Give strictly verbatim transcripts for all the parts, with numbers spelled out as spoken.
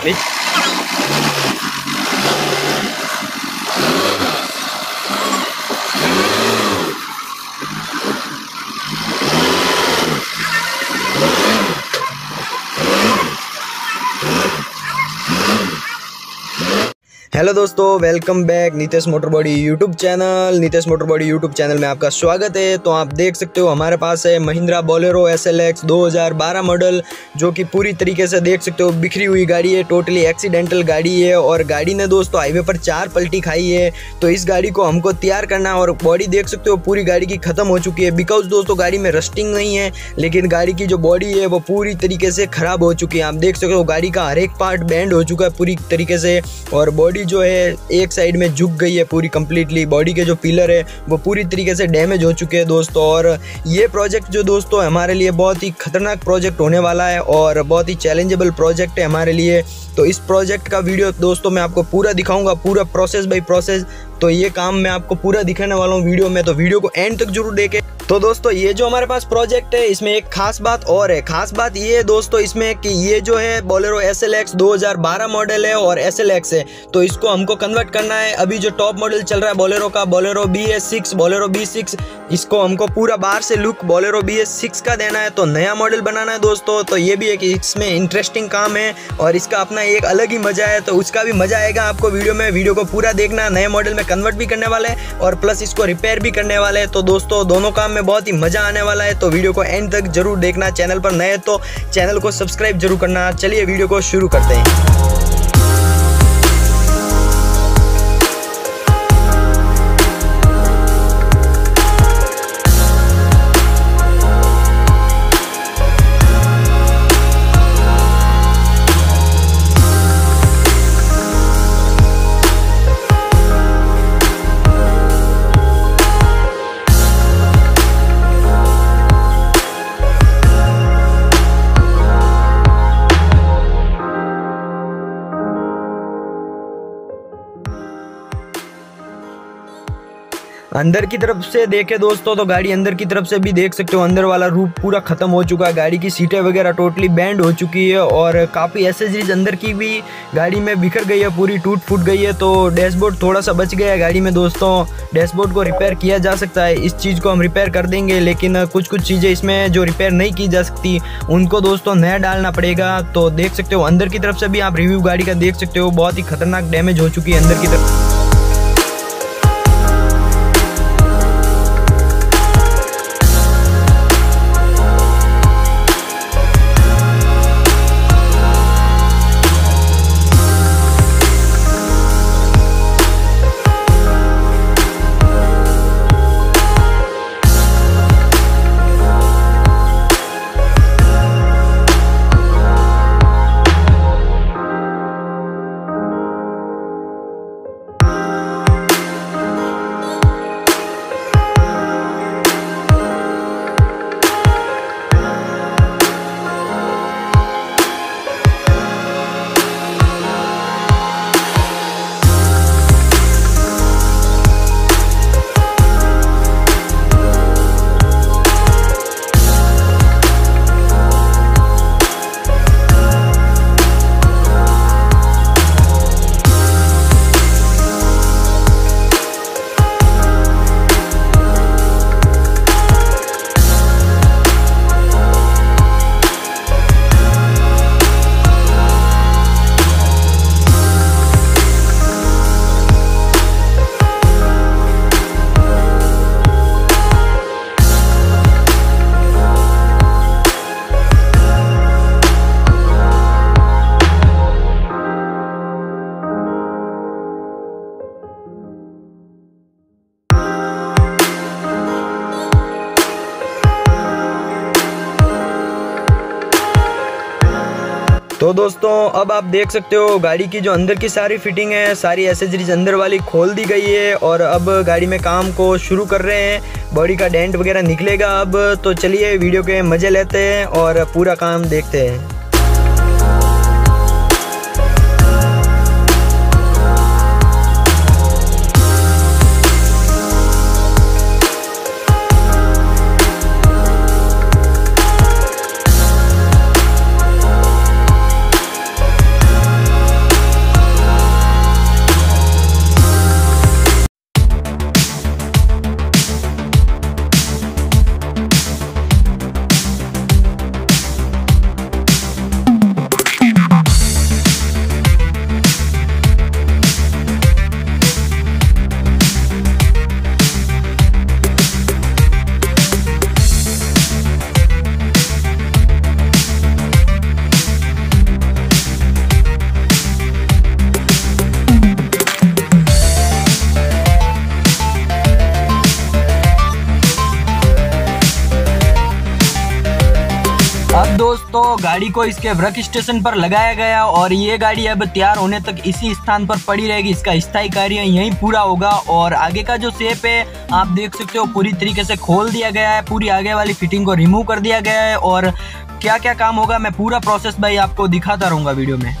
Hello दोस्तों, welcome back Nitesh motor body YouTube channel. Nitesh motor body YouTube channel में आपका स्वागत है। तो आप देख सकते हो हमारे पास है Mahindra Bolero S L X दो हज़ार बारह मॉडल, जो कि पूरी तरीके से देख सकते हो बिखरी हुई गाड़ी है, टोटली एक्सीडेंटल गाड़ी है और गाड़ी ने दोस्तों हाईवे पर चार पलटी खाई है। तो इस गाड़ी को हमको तैयार करना है और बॉडी देख सकते हो पूरी गाड़ी की ख़त्म हो चुकी है। बिकॉज दोस्तों गाड़ी में रस्टिंग नहीं है, लेकिन गाड़ी की जो बॉडी है वो पूरी तरीके से ख़राब हो चुकी है। आप देख सकते हो गाड़ी का हर एक पार्ट बैंड हो चुका है पूरी तरीके से और बॉडी जो है एक साइड में झुक गई है पूरी कंप्लीटली। बॉडी के जो पिलर है वो पूरी तरीके से डैमेज हो चुके हैं दोस्तों। और ये प्रोजेक्ट जो दोस्तों हमारे लिए बहुत ही खतरनाक प्रोजेक्ट होने वाला है और बहुत ही चैलेंजेबल प्रोजेक्ट है हमारे लिए। तो इस प्रोजेक्ट का वीडियो दोस्तों मैं आपको पूरा दिखाऊंगा, पूरा प्रोसेस बाय प्रोसेस। तो ये काम मैं आपको पूरा दिखाने वाला हूँ वीडियो में, तो वीडियो को एंड तक जरूर देखें। तो दोस्तों ये जो हमारे पास प्रोजेक्ट है इसमें एक खास बात और है। खास बात ये है दोस्तों इसमें कि ये जो है बोलेरो एस एल एक्स दो हज़ार बारह मॉडल है और एस एल एक्स है, तो इसको हमको कन्वर्ट करना है। अभी जो टॉप मॉडल चल रहा है बोलेरो का, Bolero B S six, Bolero B six, इसको हमको पूरा बाहर से look Bolero B S six का देना है, तो नया मॉडल बनाना है दोस्तों। तो ये भी एक इसमें इंटरेस्टिंग काम है और इसका अपना एक अलग ही मजा है, तो उसका भी मजा आएगा आपको वीडियो में। वीडियो को पूरा देखना। नए मॉडल में कन्वर्ट भी करने वाले हैं और प्लस इसको रिपेयर भी करने वाले हैं। तो दोस्तों दोनों काम में बहुत ही मजा आने वाला है, तो वीडियो को एंड तक जरूर देखना। चैनल पर नए तो चैनल को सब्सक्राइब जरूर करना। चलिए वीडियो को शुरू करते हैं। अंदर की तरफ से देखे दोस्तों तो गाड़ी अंदर की तरफ से भी देख सकते हो, अंदर वाला रूप पूरा खत्म हो चुका है। गाड़ी की सीटें वगैरह टोटली बैंड हो चुकी है और काफ़ी एसेसरीज अंदर की भी गाड़ी में बिखर गई है, पूरी टूट फूट गई है। तो डैशबोर्ड थोड़ा सा बच गया है गाड़ी में दोस्तों। डैशबोर्ड को रिपेयर किया जा सकता है, इस चीज़ को हम रिपेयर कर देंगे, लेकिन कुछ कुछ चीज़ें इसमें जो रिपेयर नहीं की जा सकती उनको दोस्तों नया डालना पड़ेगा। तो देख सकते हो अंदर की तरफ से भी आप रिव्यू गाड़ी का देख सकते हो, बहुत ही खतरनाक डैमेज हो चुकी है अंदर की तरफ। तो दोस्तों अब आप देख सकते हो गाड़ी की जो अंदर की सारी फिटिंग है, सारी एसेसरीज अंदर वाली खोल दी गई है और अब गाड़ी में काम को शुरू कर रहे हैं। बॉडी का डेंट वगैरह निकलेगा अब। तो चलिए वीडियो के मज़े लेते हैं और पूरा काम देखते हैं। गाड़ी को इसके वर्क स्टेशन पर लगाया गया और ये गाड़ी अब तैयार होने तक इसी स्थान पर पड़ी रहेगी। इसका स्थायी कार्य यहीं पूरा होगा और आगे का जो शेप है आप देख सकते हो पूरी तरीके से खोल दिया गया है, पूरी आगे वाली फिटिंग को रिमूव कर दिया गया है और क्या क्या काम होगा मैं पूरा प्रोसेस भाई आपको दिखाता रहूँगा वीडियो में।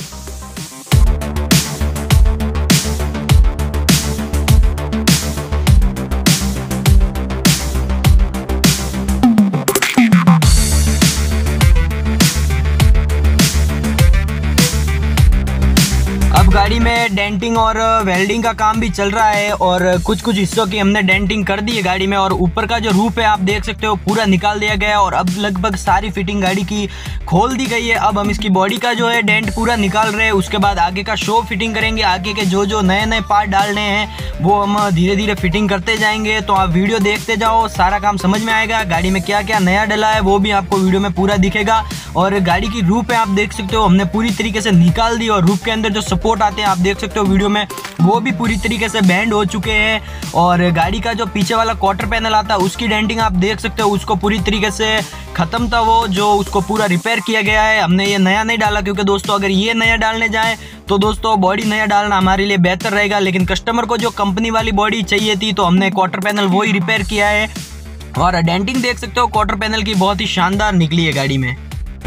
अब गाड़ी में डेंटिंग और वेल्डिंग का काम भी चल रहा है और कुछ कुछ हिस्सों की हमने डेंटिंग कर दी है गाड़ी में और ऊपर का जो रूफ है आप देख सकते हो पूरा निकाल दिया गया है और अब लगभग सारी फिटिंग गाड़ी की खोल दी गई है। अब हम इसकी बॉडी का जो है डेंट पूरा निकाल रहे हैं, उसके बाद आगे का शो फिटिंग करेंगे। आगे के जो जो नए नए पार्ट डालने हैं वो हम धीरे धीरे फिटिंग करते जाएंगे, तो आप वीडियो देखते जाओ, सारा काम समझ में आएगा। गाड़ी में क्या क्या नया डला है वो भी आपको वीडियो में पूरा दिखेगा। और गाड़ी की रूफ है आप देख सकते हो हमने पूरी तरीके से निकाल दी और रूफ के अंदर जो सपोर्ट आते हैं आप देख सकते हो वीडियो में वो भी पूरी तरीके से बैंड हो चुके हैं। और गाड़ी का जो पीछे वाला क्वार्टर पैनल आता है उसकी डेंटिंग आप देख सकते हो, उसको पूरी तरीके से खत्म था वो, जो उसको पूरा रिपेयर किया गया है। हमने ये नया नहीं डाला क्योंकि दोस्तों अगर ये नया डालने जाए तो दोस्तों बॉडी नया डालना हमारे लिए बेहतर रहेगा, लेकिन कस्टमर को जो कंपनी वाली बॉडी चाहिए थी तो हमने क्वार्टर पैनल वो ही रिपेयर किया है। और डेंटिंग देख सकते हो क्वार्टर पैनल की बहुत ही शानदार निकली है गाड़ी में।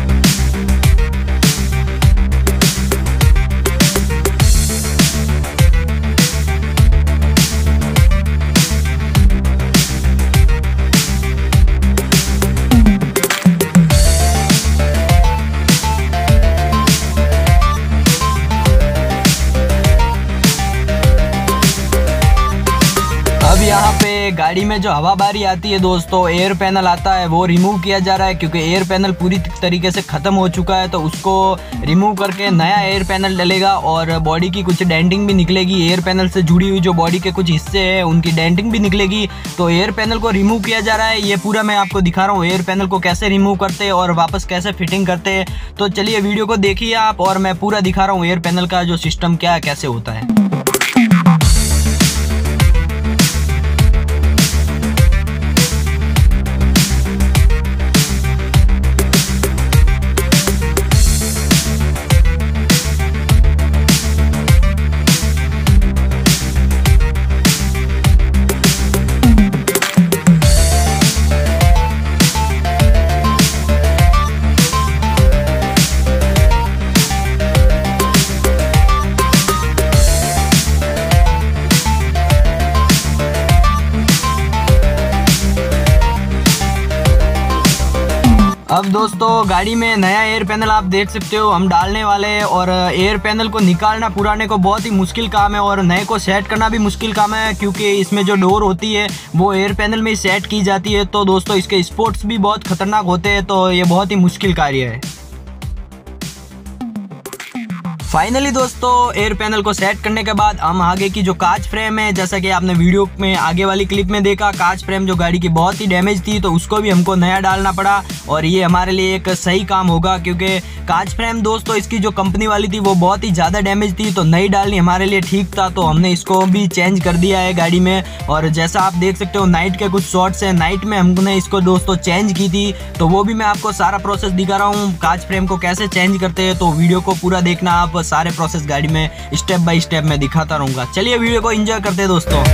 अब यहाँ पे गाड़ी में जो हवा बारी आती है दोस्तों, एयर पैनल आता है वो रिमूव किया जा रहा है क्योंकि एयर पैनल पूरी तरीके से ख़त्म हो चुका है, तो उसको रिमूव करके नया एयर पैनल डलेगा और बॉडी की कुछ डेंटिंग भी निकलेगी। एयर पैनल से जुड़ी हुई जो बॉडी के कुछ हिस्से हैं उनकी डेंटिंग भी निकलेगी, तो एयर पैनल को रिमूव किया जा रहा है। ये पूरा मैं आपको दिखा रहा हूँ एयर पैनल को कैसे रिमूव करते हैं और वापस कैसे फिटिंग करते हैं। तो चलिए वीडियो को देखिए आप और मैं पूरा दिखा रहा हूँ एयर पैनल का जो सिस्टम क्या है, कैसे होता है। अब दोस्तों गाड़ी में नया एयर पैनल आप देख सकते हो हम डालने वाले हैं और एयर पैनल को निकालना पुराने को बहुत ही मुश्किल काम है और नए को सेट करना भी मुश्किल काम है क्योंकि इसमें जो डोर होती है वो एयर पैनल में ही सेट की जाती है। तो दोस्तों इसके स्पोर्ट्स भी बहुत खतरनाक होते हैं, तो ये बहुत ही मुश्किल कार्य है। फाइनली दोस्तों एयर पैनल को सेट करने के बाद हम आगे की जो कांच फ्रेम है, जैसा कि आपने वीडियो में आगे वाली क्लिप में देखा, कांच फ्रेम जो गाड़ी की बहुत ही डैमेज थी तो उसको भी हमको नया डालना पड़ा और ये हमारे लिए एक सही काम होगा क्योंकि कांच फ्रेम दोस्तों इसकी जो कंपनी वाली थी वो बहुत ही ज़्यादा डैमेज थी, तो नई डालनी हमारे लिए ठीक था, तो हमने इसको भी चेंज कर दिया है गाड़ी में। और जैसा आप देख सकते हो नाइट के कुछ शॉट्स हैं, नाइट में हमने इसको दोस्तों चेंज की थी, तो वो भी मैं आपको सारा प्रोसेस दिखा रहा हूँ कांच फ्रेम को कैसे चेंज करते हैं। तो वीडियो को पूरा देखना आप, सारे प्रोसेस गाड़ी में स्टेप बाय स्टेप मैं दिखाता रहूँगा। चलिए वीडियो को एंजॉय करते हैं दोस्तों।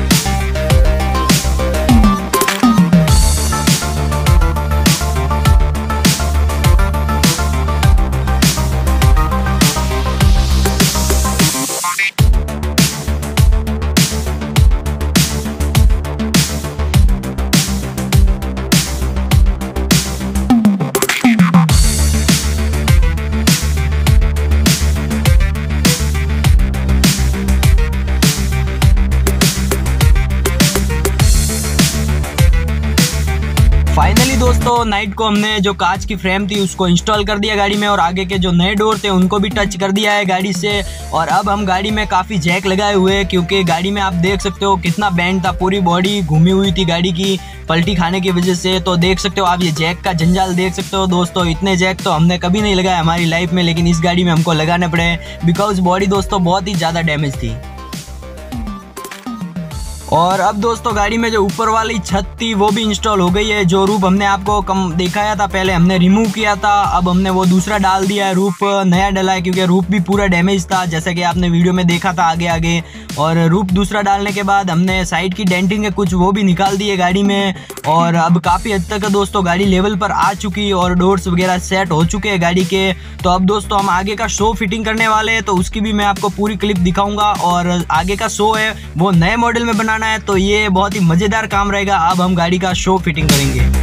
फाइनली दोस्तों नाइट को हमने जो कांच की फ्रेम थी उसको इंस्टॉल कर दिया गाड़ी में और आगे के जो नए डोर थे उनको भी टच कर दिया है गाड़ी से। और अब हम गाड़ी में काफ़ी जैक लगाए हुए हैं क्योंकि गाड़ी में आप देख सकते हो कितना बैंड था, पूरी बॉडी घूमी हुई थी गाड़ी की पलटी खाने की वजह से। तो देख सकते हो आप ये जैक का जंजाल देख सकते हो दोस्तों, इतने जैक तो हमने कभी नहीं लगाए हमारी लाइफ में, लेकिन इस गाड़ी में हमको लगाने पड़े बिकॉज बॉडी दोस्तों बहुत ही ज़्यादा डैमेज थी। और अब दोस्तों गाड़ी में जो ऊपर वाली छत थी वो भी इंस्टॉल हो गई है। जो रूफ हमने आपको कम दिखाया था पहले हमने रिमूव किया था, अब हमने वो दूसरा डाल दिया है, रूफ नया डला है क्योंकि रूफ भी पूरा डैमेज था जैसा कि आपने वीडियो में देखा था आगे आगे। और रूफ दूसरा डालने के बाद हमने साइड की डेंटिंग है कुछ वो भी निकाल दी है गाड़ी में। और अब काफ़ी हद तक दोस्तों गाड़ी लेवल पर आ चुकी और डोर्स वगैरह सेट हो चुके हैं गाड़ी के। तो अब दोस्तों हम आगे का शो फिटिंग करने वाले हैं, तो उसकी भी मैं आपको पूरी क्लिप दिखाऊंगा। और आगे का शो है वो नए मॉडल में बनाना है, तो ये बहुत ही मज़ेदार काम रहेगा। अब हम गाड़ी का शो फिटिंग करेंगे।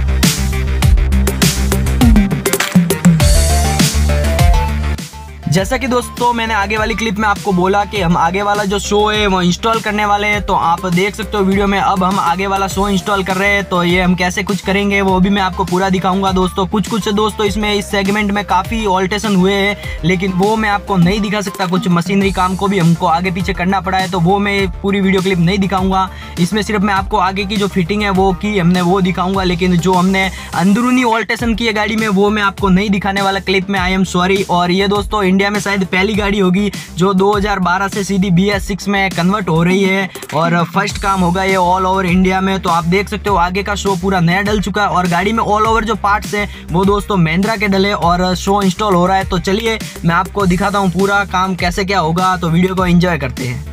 जैसा कि दोस्तों मैंने आगे वाली क्लिप में आपको बोला कि हम आगे वाला जो शो है वो इंस्टॉल करने वाले हैं, तो आप देख सकते हो वीडियो में। अब हम आगे वाला शो इंस्टॉल कर रहे हैं, तो ये हम कैसे कुछ करेंगे वो भी मैं आपको पूरा दिखाऊंगा दोस्तों। कुछ कुछ दोस्तों इसमें इस सेगमेंट में काफ़ी ऑल्ट्रेशन हुए हैं, लेकिन वो मैं आपको नहीं दिखा सकता। कुछ मशीनरी काम को भी हमको आगे पीछे करना पड़ा है, तो वो मैं पूरी वीडियो क्लिप नहीं दिखाऊंगा। इसमें सिर्फ मैं आपको आगे की जो फिटिंग है वो की हमने वो दिखाऊंगा, लेकिन जो हमने अंदरूनी ऑल्ट्रेशन की है गाड़ी में वो मैं आपको नहीं दिखाने वाला क्लिप में। I am sorry. और ये दोस्तों इंडिया में शायद पहली गाड़ी होगी जो दो हज़ार बारह से सीधी बी एस सिक्स में कन्वर्ट हो रही है, और फर्स्ट काम होगा ये ऑल ओवर इंडिया में। तो आप देख सकते हो आगे का शो पूरा नया डल चुका है, और गाड़ी में ऑल ओवर जो पार्ट्स हैं वो दोस्तों महिंद्रा के डले और शो इंस्टॉल हो रहा है। तो चलिए मैं आपको दिखाता हूँ पूरा काम कैसे क्या होगा, तो वीडियो को एंजॉय करते हैं।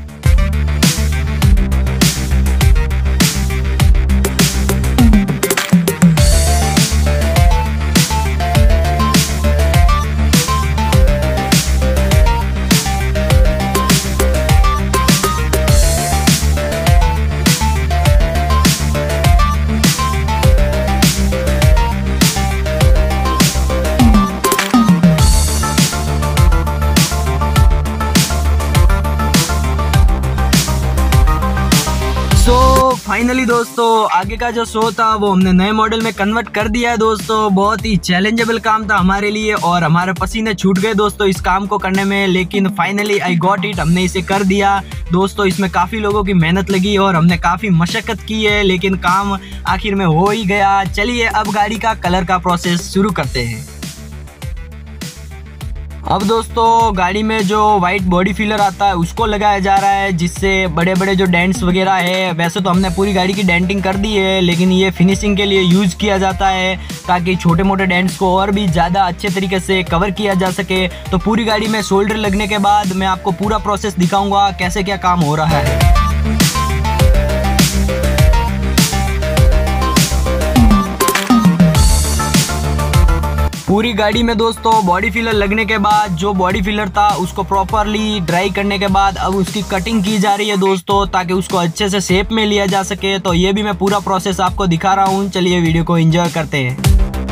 तो फाइनली दोस्तों आगे का जो शो था वो हमने नए मॉडल में कन्वर्ट कर दिया है दोस्तों। बहुत ही चैलेंजेबल काम था हमारे लिए और हमारे पसीने छूट गए दोस्तों इस काम को करने में, लेकिन फाइनली आई गॉट इट, हमने इसे कर दिया दोस्तों। इसमें काफ़ी लोगों की मेहनत लगी और हमने काफ़ी मशक्क़त की है, लेकिन काम आखिर में हो ही गया। चलिए अब गाड़ी का कलर का प्रोसेस शुरू करते हैं। अब दोस्तों गाड़ी में जो वाइट बॉडी फिलर आता है उसको लगाया जा रहा है, जिससे बड़े बड़े जो डेंट्स वगैरह है, वैसे तो हमने पूरी गाड़ी की डेंटिंग कर दी है, लेकिन ये फिनिशिंग के लिए यूज़ किया जाता है ताकि छोटे मोटे डेंट्स को और भी ज़्यादा अच्छे तरीके से कवर किया जा सके। तो पूरी गाड़ी में शोल्डर लगने के बाद मैं आपको पूरा प्रोसेस दिखाऊंगा कैसे क्या काम हो रहा है। पूरी गाड़ी में दोस्तों बॉडी फिलर लगने के बाद जो बॉडी फिलर था उसको प्रॉपरली ड्राई करने के बाद अब उसकी कटिंग की जा रही है दोस्तों, ताकि उसको अच्छे से शेप में लिया जा सके। तो ये भी मैं पूरा प्रोसेस आपको दिखा रहा हूँ, चलिए वीडियो को एंजॉय करते हैं।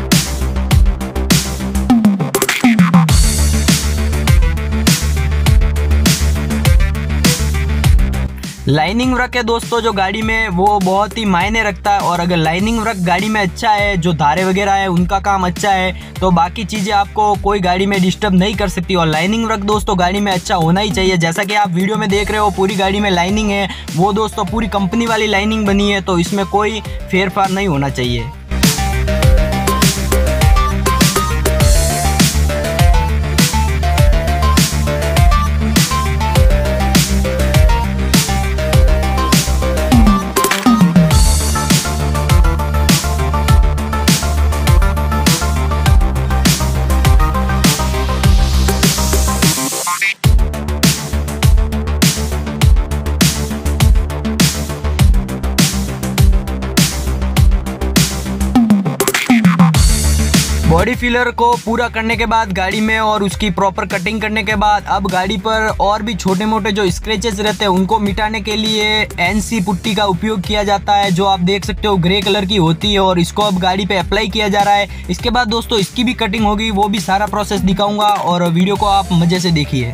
लाइनिंग वर्क है दोस्तों जो गाड़ी में वो बहुत ही मायने रखता है, और अगर लाइनिंग वर्क गाड़ी में अच्छा है, जो धारे वगैरह है उनका काम अच्छा है, तो बाकी चीज़ें आपको कोई गाड़ी में डिस्टर्ब नहीं कर सकती। और लाइनिंग वर्क दोस्तों गाड़ी में अच्छा होना ही चाहिए। जैसा कि आप वीडियो में देख रहे हो पूरी गाड़ी में लाइनिंग है, वो दोस्तों पूरी कंपनी वाली लाइनिंग बनी है, तो इसमें कोई फेरफार नहीं होना चाहिए। बॉडी फिलर को पूरा करने के बाद गाड़ी में और उसकी प्रॉपर कटिंग करने के बाद अब गाड़ी पर और भी छोटे मोटे जो स्क्रैचेस रहते हैं उनको मिटाने के लिए एनसी पुट्टी का उपयोग किया जाता है, जो आप देख सकते हो ग्रे कलर की होती है, और इसको अब गाड़ी पे अप्लाई किया जा रहा है। इसके बाद दोस्तों इसकी भी कटिंग होगी, वो भी सारा प्रोसेस दिखाऊंगा, और वीडियो को आप मजे से देखिए।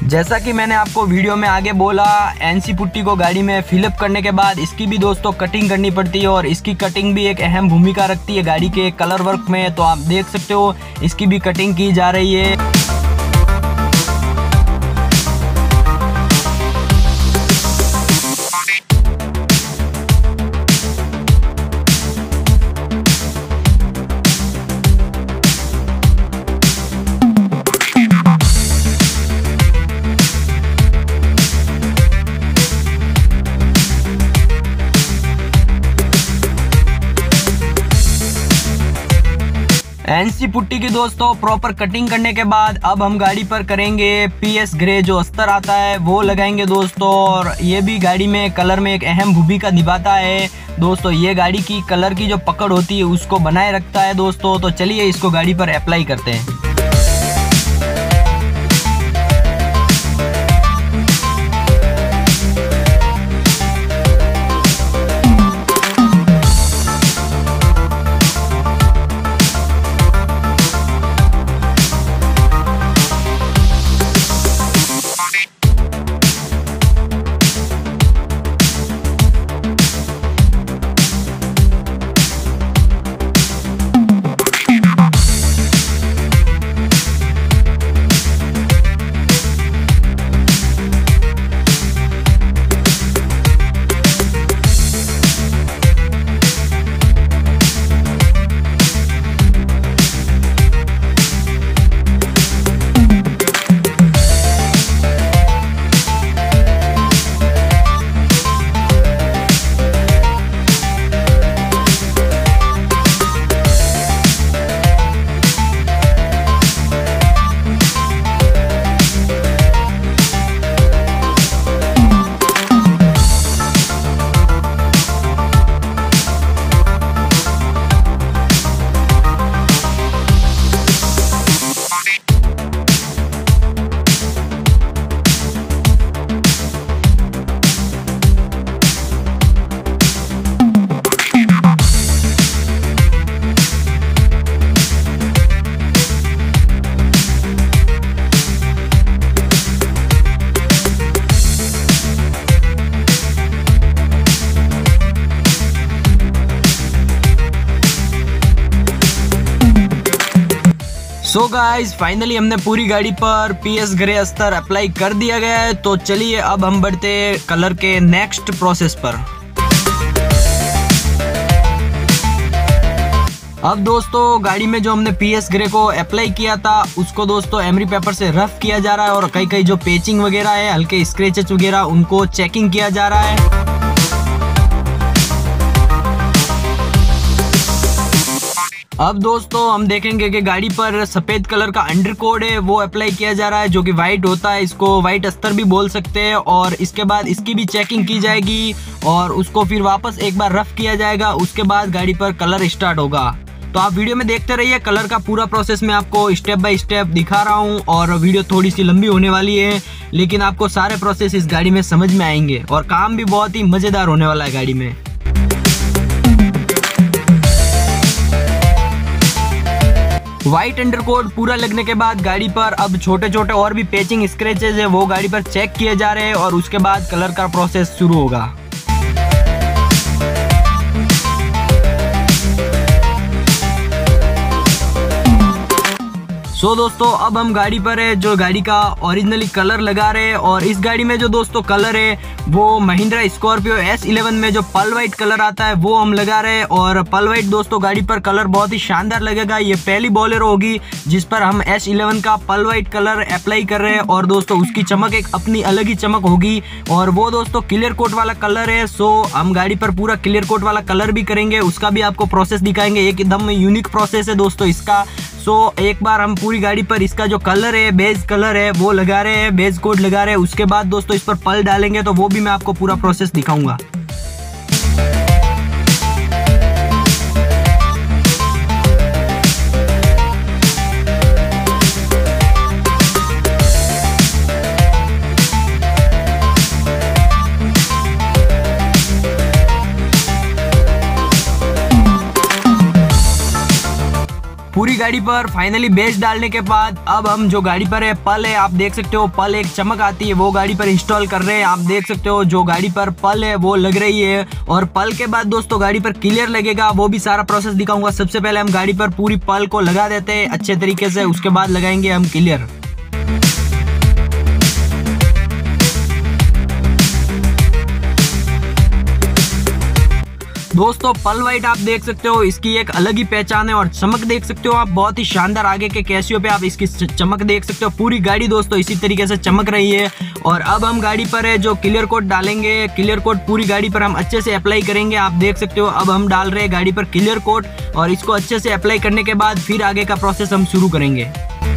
जैसा कि मैंने आपको वीडियो में आगे बोला, एनसी पुट्टी को गाड़ी में फिलअप करने के बाद इसकी भी दोस्तों कटिंग करनी पड़ती है और इसकी कटिंग भी एक अहम भूमिका रखती है गाड़ी के कलर वर्क में। तो आप देख सकते हो इसकी भी कटिंग की जा रही है। एनसी पुट्टी की दोस्तों प्रॉपर कटिंग करने के बाद अब हम गाड़ी पर करेंगे पीएस ग्रे जो अस्तर आता है वो लगाएंगे दोस्तों। और ये भी गाड़ी में कलर में एक अहम भूमिका निभाता है दोस्तों। ये गाड़ी की कलर की जो पकड़ होती है उसको बनाए रखता है दोस्तों। तो चलिए इसको गाड़ी पर अप्लाई करते हैं। सो गाइस फाइनली हमने पूरी गाड़ी पर पीएस ग्रे अस्तर अप्लाई कर दिया गया है। तो चलिए अब हम बढ़ते कलर के नेक्स्ट प्रोसेस पर। अब दोस्तों गाड़ी में जो हमने पीएस ग्रे को अप्लाई किया था उसको दोस्तों एमरी पेपर से रफ किया जा रहा है और कई कई जो पेचिंग वगैरह है, हल्के स्क्रैचेस वगैरह, उनको चेकिंग किया जा रहा है। अब दोस्तों हम देखेंगे कि गाड़ी पर सफेद कलर का अंडर कोड है वो अप्लाई किया जा रहा है जो कि वाइट होता है, इसको वाइट अस्तर भी बोल सकते हैं। और इसके बाद इसकी भी चेकिंग की जाएगी और उसको फिर वापस एक बार रफ किया जाएगा। उसके बाद गाड़ी पर कलर स्टार्ट होगा। तो आप वीडियो में देखते रहिए, कलर का पूरा प्रोसेस मैं आपको स्टेप बाय स्टेप दिखा रहा हूँ। और वीडियो थोड़ी सी लंबी होने वाली है लेकिन आपको सारे प्रोसेस इस गाड़ी में समझ में आएंगे और काम भी बहुत ही मजेदार होने वाला है गाड़ी में। व्हाइट अंडरकोट पूरा लगने के बाद गाड़ी पर अब छोटे छोटे और भी पेचिंग स्क्रैचेस है वो गाड़ी पर चेक किए जा रहे हैं और उसके बाद कलर का प्रोसेस शुरू होगा। सो so, दोस्तों अब हम गाड़ी पर है जो गाड़ी का ओरिजिनली कलर लगा रहे हैं। और इस गाड़ी में जो दोस्तों कलर है वो महिंद्रा स्कॉर्पियो एस इलेवन में जो पल वाइट कलर आता है वो हम लगा रहे हैं। और पल वाइट दोस्तों गाड़ी पर कलर बहुत ही शानदार लगेगा। ये पहली बोलेरो होगी जिस पर हम एस इलेवन का पल वाइट कलर अप्लाई कर रहे हैं और दोस्तों उसकी चमक एक अपनी अलग ही चमक होगी और वो दोस्तों क्लियर कोट वाला कलर है। सो हम गाड़ी पर पूरा क्लियर कोट वाला कलर भी करेंगे, उसका भी आपको प्रोसेस दिखाएंगे। एकदम यूनिक प्रोसेस है दोस्तों इसका। सो एक बार हम पूरी गाड़ी पर इसका जो कलर है, बेज कलर है, वो लगा रहे हैं, बेज कोट लगा रहे हैं। उसके बाद दोस्तों इस पर पल डालेंगे तो वो भी मैं आपको पूरा प्रोसेस दिखाऊंगा। पूरी गाड़ी पर फाइनली बेस डालने के बाद अब हम जो गाड़ी पर है पल है, आप देख सकते हो पल एक चमक आती है, वो गाड़ी पर इंस्टॉल कर रहे हैं। आप देख सकते हो जो गाड़ी पर पल है वो लग रही है, और पल के बाद दोस्तों गाड़ी पर क्लियर लगेगा, वो भी सारा प्रोसेस दिखाऊंगा। सबसे पहले हम गाड़ी पर पूरी पल को लगा देते हैं अच्छे तरीके से, उसके बाद लगाएंगे हम क्लियर। दोस्तों पल वाइट आप देख सकते हो, इसकी एक अलग ही पहचान है, और चमक देख सकते हो आप, बहुत ही शानदार। आगे के कैसियो पे आप इसकी चमक देख सकते हो। पूरी गाड़ी दोस्तों इसी तरीके से चमक रही है। और अब हम गाड़ी पर है जो क्लियर कोट डालेंगे, क्लियर कोट पूरी गाड़ी पर हम अच्छे से अप्लाई करेंगे। आप देख सकते हो अब हम डाल रहे हैं गाड़ी पर क्लियर कोट, और इसको अच्छे से अप्लाई करने के बाद फिर आगे का प्रोसेस हम शुरू करेंगे।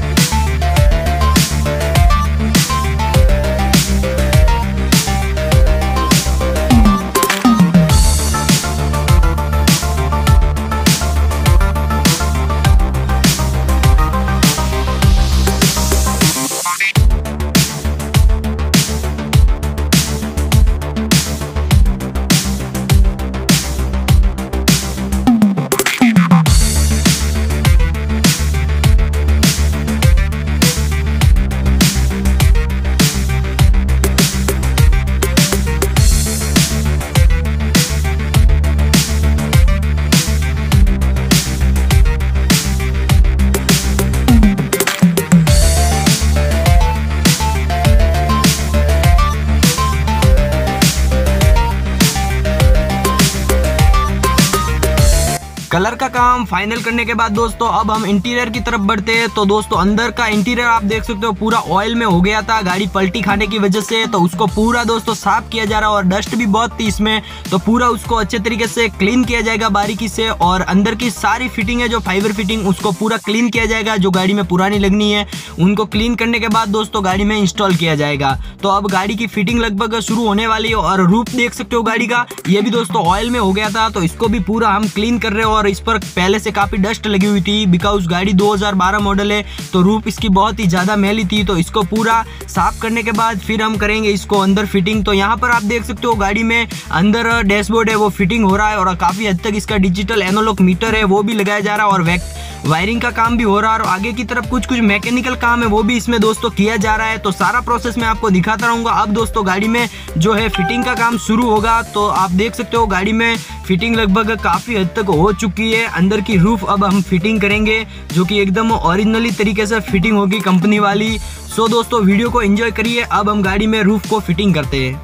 कलर का काम फाइनल करने के बाद दोस्तों अब हम इंटीरियर की तरफ बढ़ते हैं। तो दोस्तों अंदर का इंटीरियर आप देख सकते हो पूरा ऑयल में हो गया था, गाड़ी पलटी खाने की वजह से, तो उसको पूरा दोस्तों साफ किया जा रहा है, और डस्ट भी बहुत थी इसमें, तो पूरा उसको अच्छे तरीके से क्लीन किया जाएगा बारीकी से। और अंदर की सारी फिटिंग है जो फाइबर फिटिंग, उसको पूरा क्लीन किया जाएगा, जो गाड़ी में पुरानी लगनी है उनको क्लीन करने के बाद दोस्तों गाड़ी में इंस्टॉल किया जाएगा। तो अब गाड़ी की फिटिंग लगभग शुरू होने वाली है। और रूफ देख सकते हो गाड़ी का, ये भी दोस्तों ऑयल में हो गया था, तो इसको भी पूरा हम क्लीन कर रहे हैं। और इस पर पहले से काफी डस्ट लगी हुई थी, बिकॉज गाड़ी दो हज़ार बारह मॉडल है, तो रूफ इसकी बहुत ही ज्यादा मैली थी, तो इसको पूरा साफ करने के बाद फिर हम करेंगे इसको अंदर फिटिंग। तो यहाँ पर आप देख सकते हो गाड़ी में अंदर डैशबोर्ड है वो फिटिंग हो रहा है, और काफी हद तक इसका डिजिटल एनालॉग मीटर है वो भी लगाया जा रहा है, और वायरिंग का काम भी हो रहा है, और आगे की तरफ कुछ कुछ मैकेनिकल काम है वो भी इसमें दोस्तों किया जा रहा है। तो सारा प्रोसेस मैं आपको दिखाता रहूंगा। अब दोस्तों गाड़ी में जो है फिटिंग का काम शुरू होगा। तो आप देख सकते हो गाड़ी में फिटिंग लगभग काफी हद तक हो चुकी है। अंदर की रूफ अब हम फिटिंग करेंगे, जो कि एकदम ओरिजिनली तरीके से फिटिंग होगी कंपनी वाली। सो दोस्तों वीडियो को एंजॉय करिए। अब हम गाड़ी में रूफ को फिटिंग करते हैं।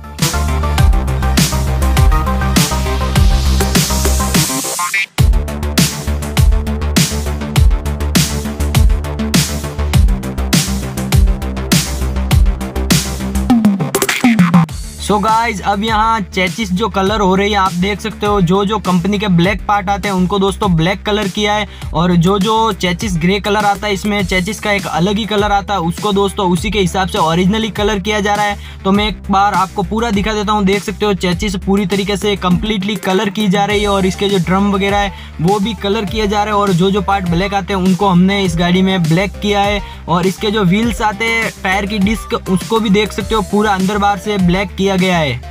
सो गाइज अब यहाँ चेचिस जो कलर हो रही है आप देख सकते हो, जो जो कंपनी के ब्लैक पार्ट आते हैं उनको दोस्तों ब्लैक कलर किया है, और जो जो चेचिस ग्रे कलर आता है, इसमें चेचिस का एक अलग ही कलर आता है, उसको दोस्तों उसी के हिसाब से ओरिजिनली कलर किया जा रहा है। तो मैं एक बार आपको पूरा दिखा देता हूँ। देख सकते हो चेचिस पूरी तरीके से कम्प्लीटली कलर की जा रही है, और इसके जो ड्रम वगैरह है वो भी कलर किया जा रहा है, और जो जो पार्ट ब्लैक आते हैं उनको हमने इस गाड़ी में ब्लैक किया है। और इसके जो व्हील्स आते हैं, टायर की डिस्क, उसको भी देख सकते हो पूरा अंदर बाहर से ब्लैक किया गया है।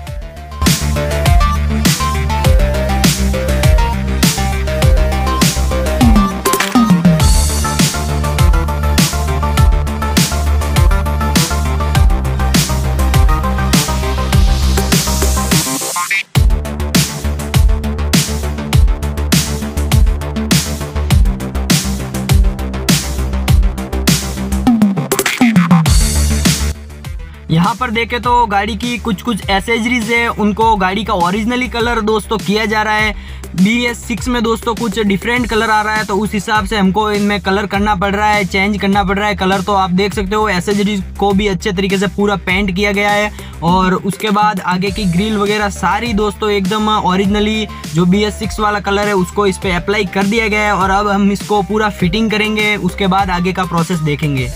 यहाँ पर देखें तो गाड़ी की कुछ कुछ एसेसरीज है, उनको गाड़ी का ओरिजिनली कलर दोस्तों किया जा रहा है। बी एस सिक्स में दोस्तों कुछ डिफरेंट कलर आ रहा है, तो उस हिसाब से हमको इनमें कलर करना पड़ रहा है, चेंज करना पड़ रहा है कलर। तो आप देख सकते हो एसेसरीज को भी अच्छे तरीके से पूरा पेंट किया गया है, और उसके बाद आगे की ग्रिल वगैरह सारी दोस्तों एकदम ओरिजिनली जो बी एस सिक्स वाला कलर है उसको इस पर अप्लाई कर दिया गया है। और अब हम इसको पूरा फिटिंग करेंगे, उसके बाद आगे का प्रोसेस देखेंगे।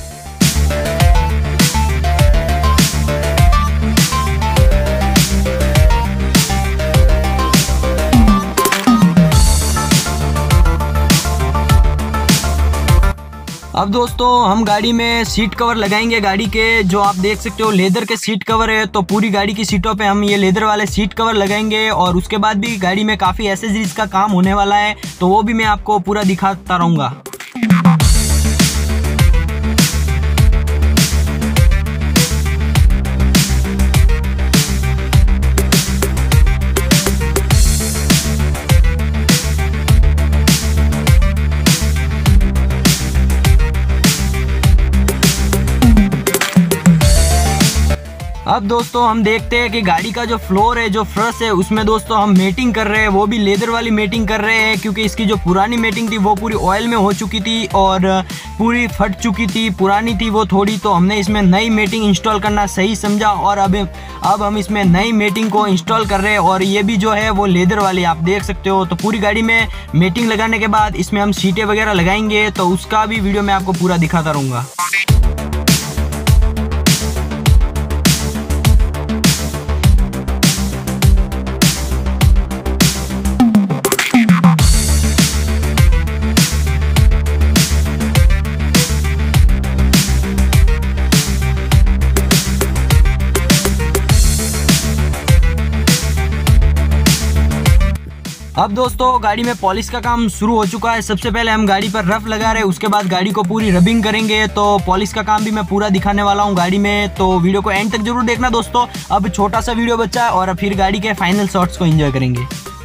अब दोस्तों हम गाड़ी में सीट कवर लगाएंगे, गाड़ी के जो आप देख सकते हो लेदर के सीट कवर है, तो पूरी गाड़ी की सीटों पे हम ये लेदर वाले सीट कवर लगाएंगे। और उसके बाद भी गाड़ी में काफ़ी एसेसरीज का काम होने वाला है, तो वो भी मैं आपको पूरा दिखाता रहूँगा। अब दोस्तों हम देखते हैं कि गाड़ी का जो फ्लोर है, जो फर्श है, उसमें दोस्तों हम मेटिंग कर रहे हैं, वो भी लेदर वाली मेटिंग कर रहे हैं, क्योंकि इसकी जो पुरानी मेटिंग थी वो पूरी ऑयल में हो चुकी थी और पूरी फट चुकी थी, पुरानी थी वो थोड़ी। तो हमने इसमें नई मेटिंग इंस्टॉल करना सही समझा और अब अब हम इसमें नई मेटिंग को इंस्टॉल कर रहे हैं और ये भी जो है वो लेदर वाली आप देख सकते हो। तो पूरी गाड़ी में मेटिंग लगाने के बाद इसमें हम सीटें वगैरह लगाएंगे, तो उसका भी वीडियो मैं आपको पूरा दिखाता रहूँगा। अब दोस्तों गाड़ी में पॉलिश का काम शुरू हो चुका है। सबसे पहले हम गाड़ी पर रफ लगा रहे हैं, उसके बाद गाड़ी को पूरी रबिंग करेंगे। तो पॉलिश का काम भी मैं पूरा दिखाने वाला हूं गाड़ी में, तो वीडियो को एंड तक जरूर देखना दोस्तों। अब छोटा सा वीडियो बचा है और फिर गाड़ी के फाइनल शॉट्स को एंजॉय करेंगे।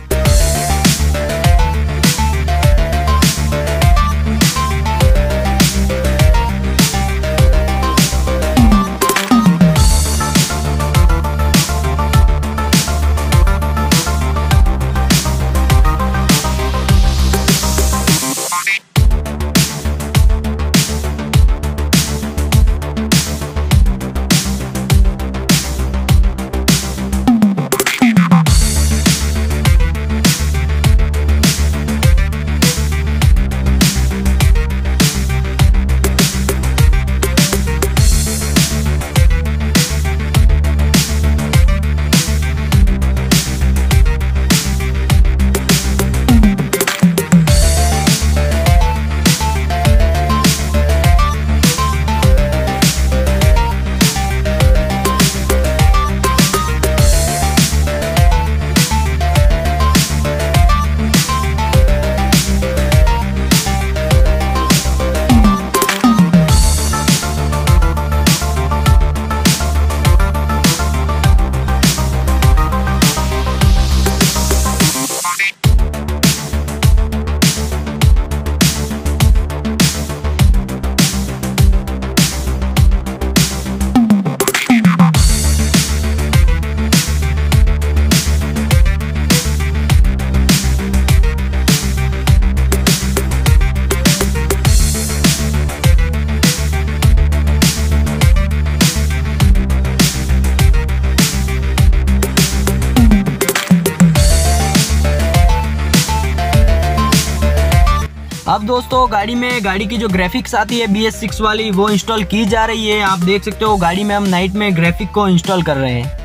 अब दोस्तों गाड़ी में गाड़ी की जो ग्राफिक्स आती है बी एस सिक्स वाली, वो इंस्टॉल की जा रही है। आप देख सकते हो गाड़ी में हम नाइट में ग्राफिक को इंस्टॉल कर रहे हैं।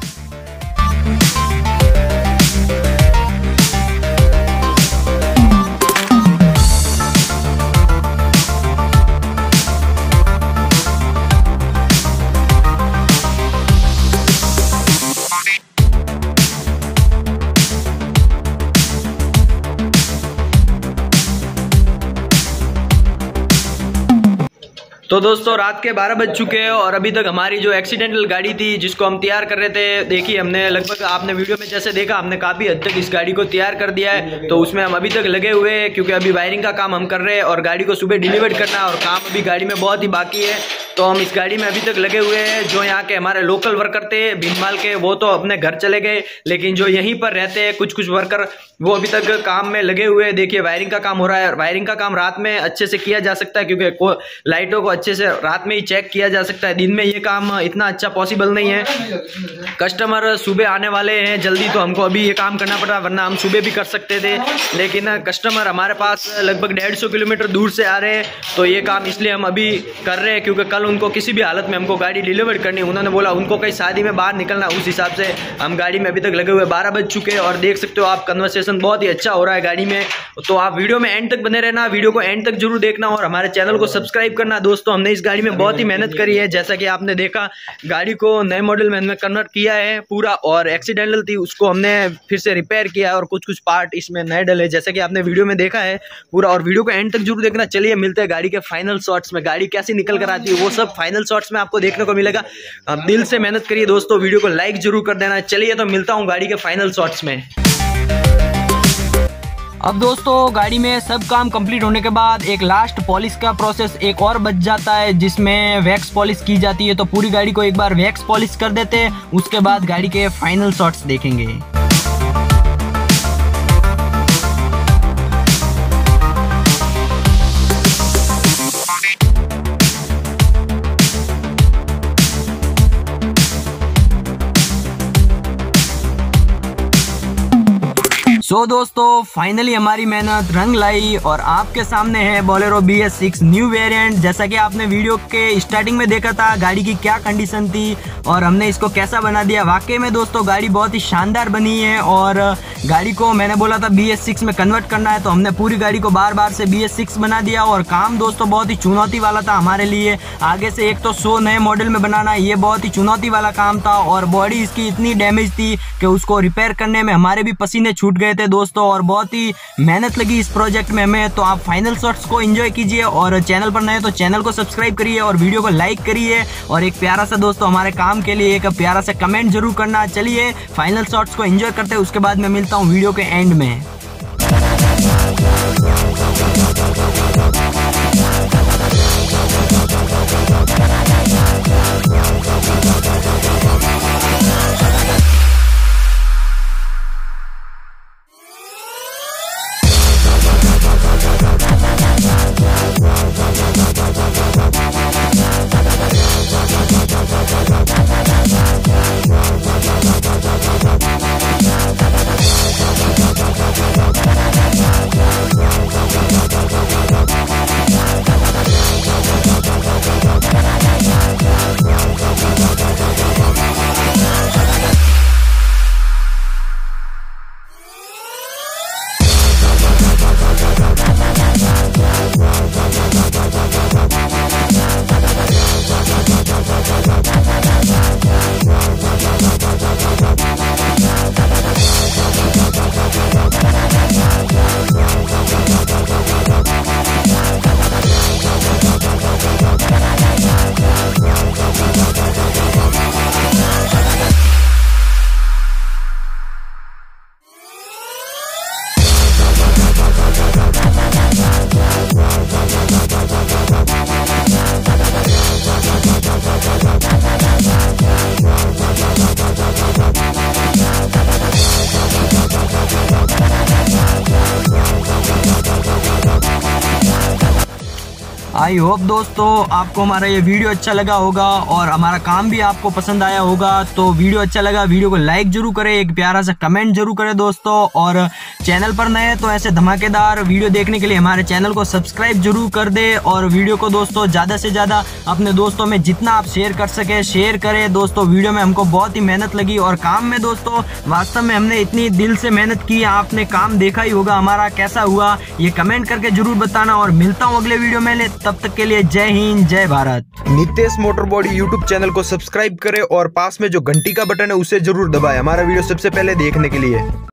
तो दोस्तों रात के बारह बज चुके हैं और अभी तक हमारी जो एक्सीडेंटल गाड़ी थी जिसको हम तैयार कर रहे थे, देखिए हमने लगभग, आपने वीडियो में जैसे देखा, हमने काफ़ी हद तक इस गाड़ी को तैयार कर दिया है। तो उसमें हम अभी तक लगे हुए हैं क्योंकि अभी वायरिंग का काम हम कर रहे हैं और गाड़ी को सुबह डिलीवर करना है और काम अभी गाड़ी में बहुत ही बाकी है। तो हम इस गाड़ी में अभी तक लगे हुए हैं। जो यहाँ के हमारे लोकल वर्कर थे भीनमाल के, वो तो अपने घर चले गए, लेकिन जो यहीं पर रहते हैं कुछ कुछ वर्कर, वो अभी तक काम में लगे हुए हैं। देखिए वायरिंग का काम हो रहा है। वायरिंग का काम रात में अच्छे से किया जा सकता है क्योंकि लाइटों को अच्छे से रात में ही चेक किया जा सकता है। दिन में ये काम इतना अच्छा पॉसिबल नहीं है। कस्टमर सुबह आने वाले हैं जल्दी, तो हमको अभी ये काम करना पड़ा, वरना हम सुबह भी कर सकते थे। लेकिन कस्टमर हमारे पास लगभग डेढ़ सौ किलोमीटर दूर से आ रहे हैं, तो ये काम इसलिए हम अभी कर रहे हैं क्योंकि कल उनको किसी भी हालत में हमको गाड़ी डिलीवर करनी। उन्होंने बोला उनको कहीं शादी में बाहर निकलना, उस हिसाब से हम गाड़ी में अभी तक लगे हुए। बारह बज चुके हैं और देख सकते हो आप, कन्वर्सेशन बहुत ही अच्छा हो रहा है गाड़ी में। तो आप वीडियो में एंड तक बने रहना, वीडियो को एंड तक जरूर देखना और हमारे चैनल को सब्सक्राइब करना। दोस्तों हमने इस गाड़ी में बहुत ही मेहनत करी है, जैसा कि आपने देखा गाड़ी को नए मॉडल में हमने कन्वर्ट किया है पूरा, और एक्सीडेंटल थी उसको हमने फिर से रिपेयर किया है और कुछ कुछ पार्ट इसमें नए डले, जैसा कि आपने वीडियो में देखा है पूरा। और वीडियो को एंड तक जरूर देखना। चलिए मिलते हैं गाड़ी के फाइनल शॉट्स में, गाड़ी कैसी निकल कर आती है वो सब फाइनल शॉट्स में आपको देखने को मिलेगा। आप दिल से मेहनत करिए दोस्तों, वीडियो को लाइक जरूर कर देना। चलिए तो मिलता हूँ गाड़ी के फाइनल शॉट्स में। अब दोस्तों गाड़ी में सब काम कंप्लीट होने के बाद एक लास्ट पॉलिश का प्रोसेस एक और बच जाता है, जिसमें वैक्स पॉलिश की जाती है। तो पूरी गाड़ी को एक बार वैक्स पॉलिश कर देते हैं, उसके बाद गाड़ी के फाइनल शॉट्स देखेंगे। सो so, दोस्तों फाइनली हमारी मेहनत रंग लाई और आपके सामने है Bolero B S six new variant. जैसा कि आपने वीडियो के स्टार्टिंग में देखा था गाड़ी की क्या कंडीशन थी और हमने इसको कैसा बना दिया। वाकई में दोस्तों गाड़ी बहुत ही शानदार बनी है और गाड़ी को मैंने बोला था बी एस सिक्स में कन्वर्ट करना है, तो हमने पूरी गाड़ी को बार बार से बी एस सिक्स बना दिया। और काम दोस्तों बहुत ही चुनौती वाला था हमारे लिए। आगे से एक तो सौ नए मॉडल में बनाना ये बहुत ही चुनौती वाला काम था और बॉडी इसकी इतनी डैमेज थी कि उसको रिपेयर करने में हमारे भी पसीने छूट गए थे दोस्तों, और बहुत ही मेहनत लगी इस प्रोजेक्ट में हमें। तो आप फाइनल शॉट्स को एंजॉय कीजिए और चैनल पर नए तो चैनल को सब्सक्राइब करिए और वीडियो को लाइक करिए और एक प्यारा सा दोस्तों हमारे काम के लिए एक प्यारा सा कमेंट जरूर करना। चलिए फाइनल शॉट्स को एंजॉय करते हैं, उसके बाद मैं मिलता हूँ वीडियो के एंड में। आई होप दोस्तों आपको हमारा ये वीडियो अच्छा लगा होगा और हमारा काम भी आपको पसंद आया होगा। तो वीडियो अच्छा लगा वीडियो को लाइक जरूर करें, एक प्यारा सा कमेंट जरूर करें दोस्तों, और चैनल पर नए तो ऐसे धमाकेदार वीडियो देखने के लिए हमारे चैनल को सब्सक्राइब जरूर कर दे। और वीडियो को दोस्तों ज़्यादा से ज़्यादा अपने दोस्तों में जितना आप शेयर कर सके शेयर करें दोस्तों। वीडियो में हमको बहुत ही मेहनत लगी और काम में दोस्तों वास्तव में हमने इतनी दिल से मेहनत की, आपने काम देखा ही होगा हमारा कैसा हुआ, ये कमेंट करके जरूर बताना। और मिलता हूँ अगले वीडियो में, तब तक के लिए जय हिंद जय Bharat. Nitesh motor body YouTube channel को सब्सक्राइब करें और पास में जो घंटी का बटन है उसे जरूर दबाएं हमारा वीडियो सबसे पहले देखने के लिए।